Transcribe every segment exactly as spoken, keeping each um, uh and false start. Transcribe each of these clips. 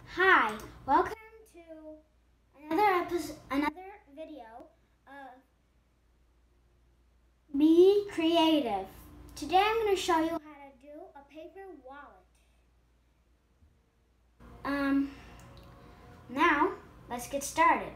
Hi, welcome to another episode, another video of Be Creative. Today I'm going to show you how to do a paper wallet. Um, now let's get started.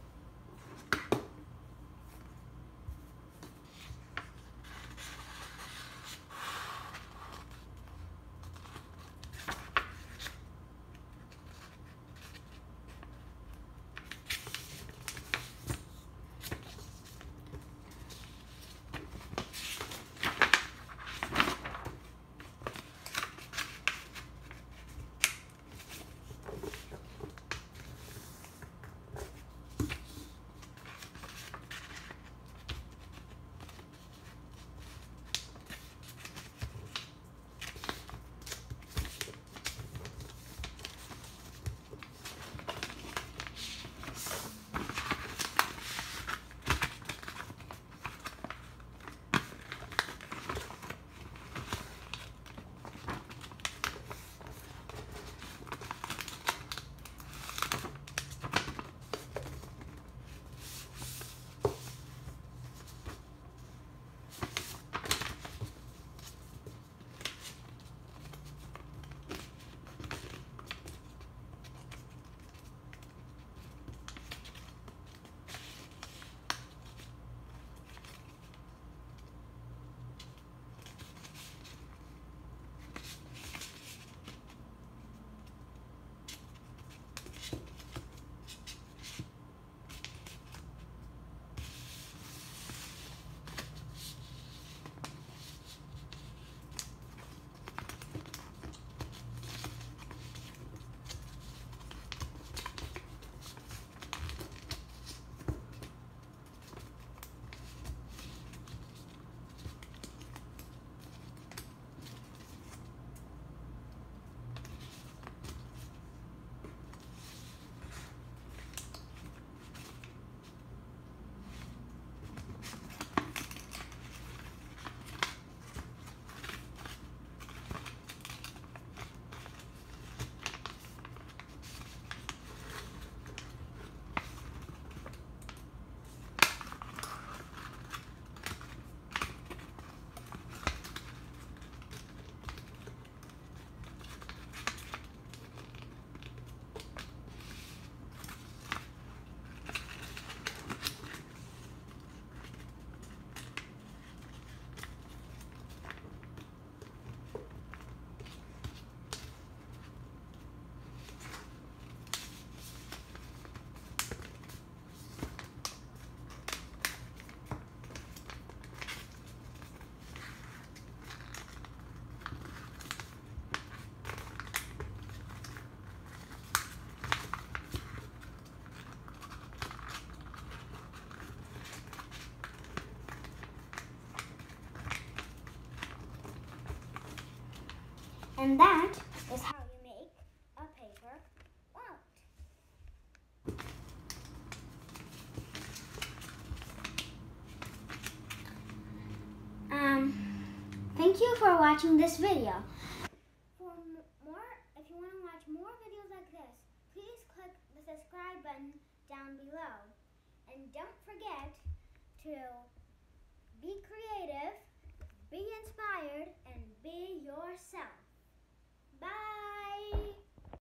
And that is how you make a paper wallet. Um, thank you for watching this video. For more, if you want to watch more videos like this, please click the subscribe button down below. And don't forget to be creative, be inspired, and be yourself. Bye!